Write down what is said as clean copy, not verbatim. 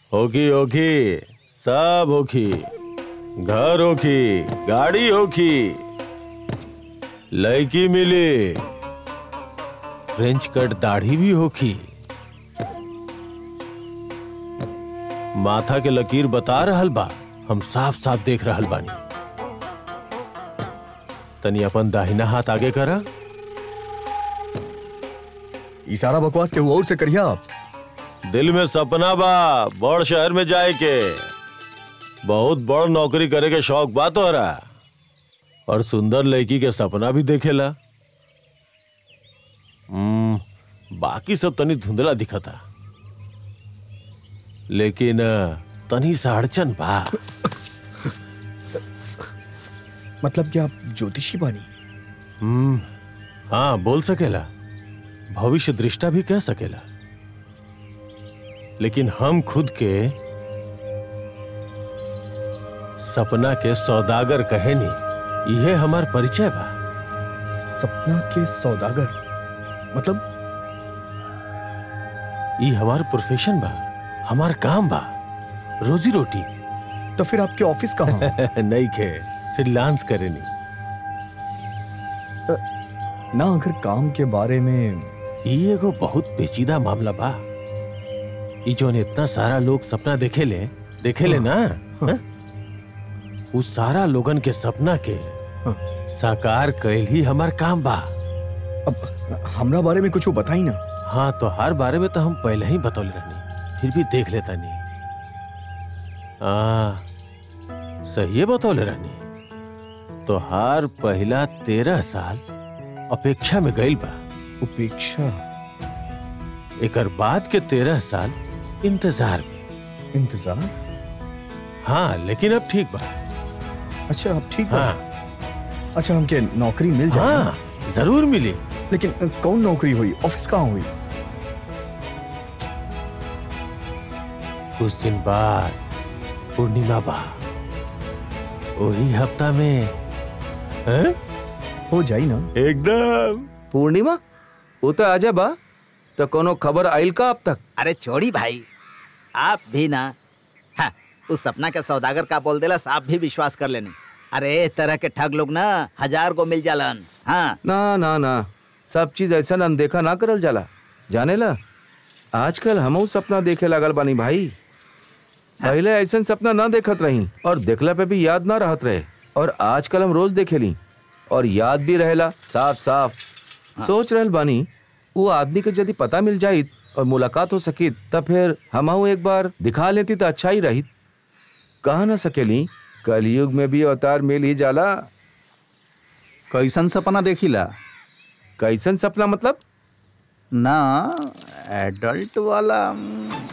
होगी होगी, सब होगी, घर होगी, गाड़ी होगी, लड़की मिली, फ्रेंच कट दाढ़ी भी होगी, माथा के लकीर बता रहल बा, हम साफ साफ देख रहल बानी। तनी अपन दाहिना हाथ आगे करा। इशारा बकवास के और से करिया आप। दिल में सपना बा बड़ शहर में जाए के, बहुत बड़ नौकरी करे के शौक बा तोहरा, और सुंदर लड़की के सपना भी देखेला। बाकी सब तनी धुंधला दिखता, लेकिन तनी सा अड़चन बा। मतलब कि आप ज्योतिषी बानी? हाँ, बोल सकेला, भविष्य दृष्टा भी कह सकेला, लेकिन हम खुद के सपना के सौदागर कहेनी। यह हमार परिचय बा। सपना के सौदागर मतलब? ये हमार प्रोफेशन बा, हमार काम बा, रोजी रोटी। तो फिर आपके ऑफिस कहाँ? नहीं खे, फ्रीलांस करेनी। ना अगर काम के बारे में, ये एगो बहुत पेचीदा मामला बा। ये जो इतना सारा लोग सपना देखेले ना, उस सारा लोगन के सपना के साकार कैल ही हमार काम बा। अब हमरा बारे में कुछ बताई ना। हाँ, तो हर बारे में तो हम पहले ही बतौले रहनी, फिर भी देख लेता नहीं। सही बतौले रहनी। तो हर पहला 13 साल अपेक्षा में गईल बा। उपेक्षा? एकर बाद के 13 साल इंतजार में। इंतजार? हाँ, लेकिन अब ठीक बा। अच्छा, अब ठीक बा। हाँ। अच्छा, हमके नौकरी मिल जाए? हाँ, जरूर मिली। लेकिन कौन नौकरी हुई? ऑफिस कहाँ हुई? कुछ दिन बाद पूर्णिमा बा, वही हफ्ता में। है? हो जाई ना? एकदम। पूर्णिमा वो तो आजा बा, तो कोनो खबर आइल का अब तक? अरे छोड़ी भाई, आप भी ना। हाँ, उस सपना के सौदागर का बोल देला, आप भी विश्वास कर लेनी। अरे इस तरह के ठग लोग ना 1000 को मिल जालन। हाँ ना ना ना, सब चीज ऐसा अनदेखा ना करल जाला। जाने ला, आजकल हमहू सपना देखे लगल बानी भाई। पहले ऐसा सपना ना देखत रही, और देखला पे भी याद ना रहत रहे, और आजकल हम रोज देखेली और याद भी रहेला साफ साफ। सोच रहल बानी वो आदमी के यदि पता मिल जाई और मुलाकात हो सकी, तब फिर हमहू एक बार दिखा लेती तो अच्छा ही रही। कहा ना सकेली, कलयुग में भी अवतार मिल ही जाला। कैसन सपना देखिला? कैसन सपना मतलब? ना एडल्ट वाला।